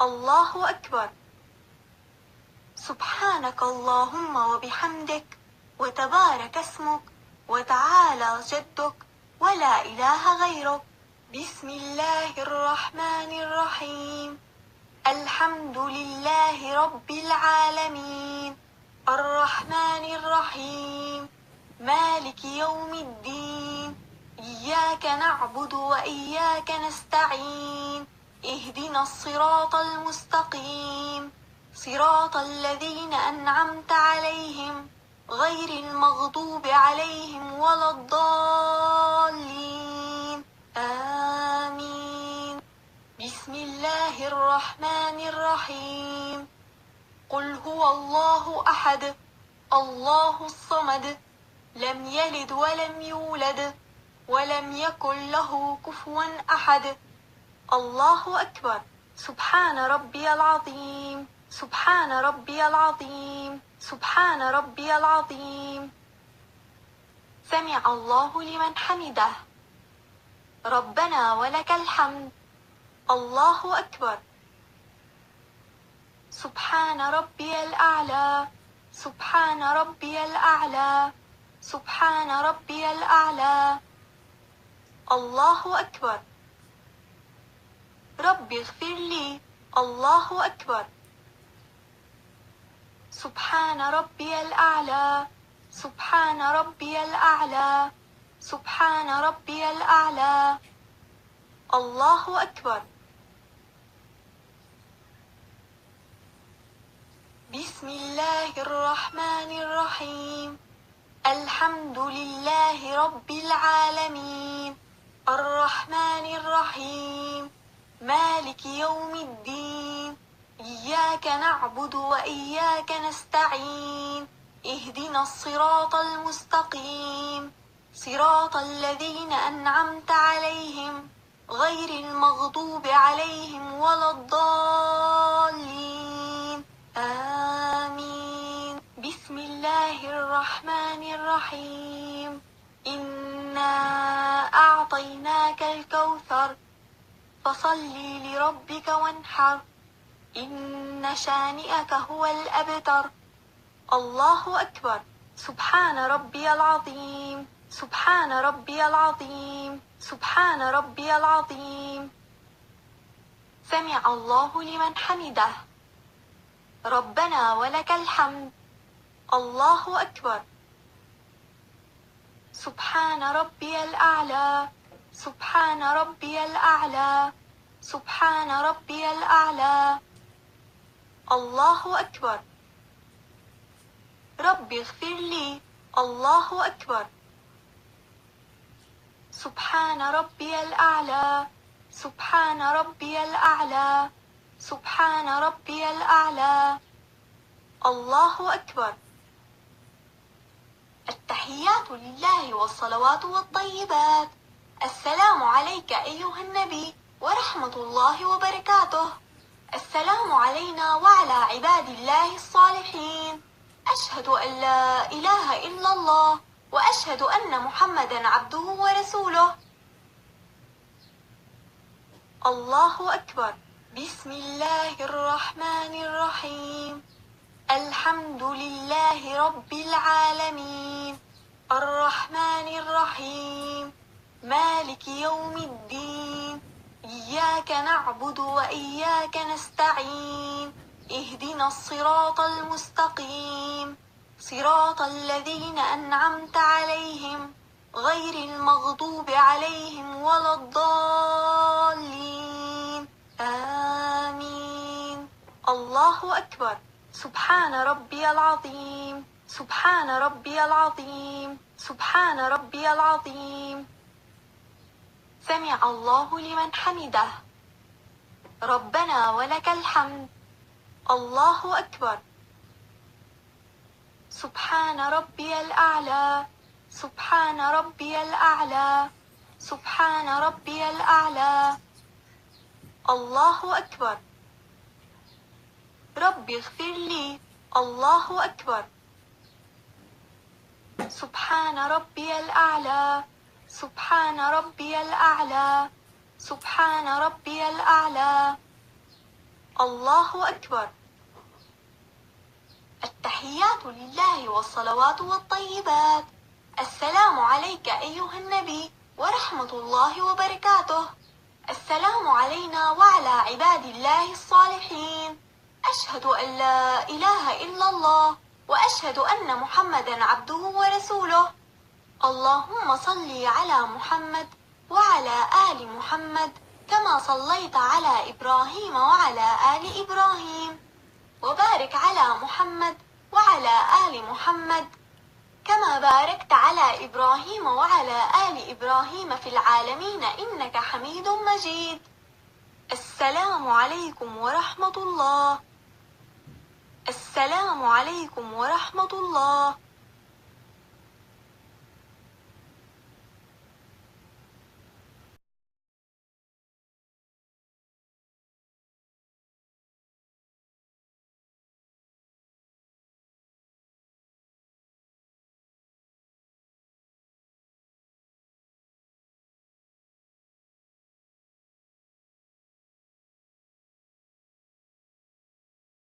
الله أكبر. سبحانك اللهم وبحمدك، وتبارك اسمك، وتعالى جدك، ولا إله غيرك. بسم الله الرحمن الرحيم. الحمد لله رب العالمين، الرحمن الرحيم، مالك يوم الدين. إياك نعبد وإياك نستعين، اهدنا الصراط المستقيم، صراط الذين أنعمت عليهم غير المغضوب عليهم ولا الضالين. آمين. بسم الله الرحمن الرحيم. قل هو الله أحد، الله الصمد، لم يلد ولم يولد، ولم يكن له كفوا أحد. الله أكبر. سبحان ربي العظيم، سبحان ربي العظيم، سبحان ربي العظيم. سمع الله لمن حمده. ربنا ولك الحمد. الله أكبر. سبحان ربي الأعلى، سبحان ربي الأعلى، سبحان ربي الأعلى. الله أكبر. رب اغفر لي. الله أكبر. سبحان ربي الأعلى، سبحان ربي الأعلى، سبحان ربي الأعلى. الله أكبر. بسم الله الرحمن الرحيم. الحمد لله رب العالمين، الرحمن الرحيم، مالك يوم الدين. إياك نعبد وإياك نستعين، اهدنا الصراط المستقيم، صراط الذين أنعمت عليهم غير المغضوب عليهم ولا الضالين. آمين. بسم الله الرحمن الرحيم. إنا أعطيناك الكوثر، فصل لربك وانحر، إن شانئك هو الأبتر. الله أكبر. سبحان ربي العظيم، سبحان ربي العظيم، سبحان ربي العظيم. سمع الله لمن حمده. ربنا ولك الحمد. الله أكبر. سبحان ربي الأعلى، سبحان ربي الأعلى، سبحان ربي الأعلى. الله أكبر. رب اغفر لي. الله أكبر. سبحان ربي الأعلى، سبحان ربي الأعلى، سبحان ربي الأعلى. الله أكبر. التحيات لله والصلوات والطيبات. السلام عليك أيها النبي ورحمة الله وبركاته. السلام علينا وعلى عباد الله الصالحين. أشهد أن لا إله إلا الله، وأشهد أن محمدا عبده ورسوله. الله أكبر. بسم الله الرحمن الرحيم. الحمد لله رب العالمين، الرحمن الرحيم، مالك يوم الدين. إياك نعبد وإياك نستعين، اهدنا الصراط المستقيم، صراط الذين أنعمت عليهم غير المغضوب عليهم ولا الضالين. آمين. الله أكبر. سبحان ربي العظيم، سبحان ربي العظيم، سبحان ربي العظيم. سمع الله لمن حمده. ربنا ولك الحمد. الله أكبر. سبحان ربي الأعلى، سبحان ربي الأعلى، سبحان ربي الأعلى. الله أكبر. رب اغفر لي. الله أكبر. سبحان ربي الأعلى، سبحان ربي الأعلى، سبحان ربي الأعلى. الله أكبر. التحيات لله والصلوات والطيبات. السلام عليك أيها النبي ورحمة الله وبركاته. السلام علينا وعلى عباد الله الصالحين. أشهد أن لا إله إلا الله وأشهد أن محمدا عبده ورسوله. اللهم صل على محمد وعلى آل محمد كما صليت على إبراهيم وعلى آل إبراهيم، وبارك على محمد وعلى آل محمد كما باركت على إبراهيم وعلى آل إبراهيم في العالمين إنك حميد مجيد. السلام عليكم ورحمة الله. السلام عليكم ورحمة الله.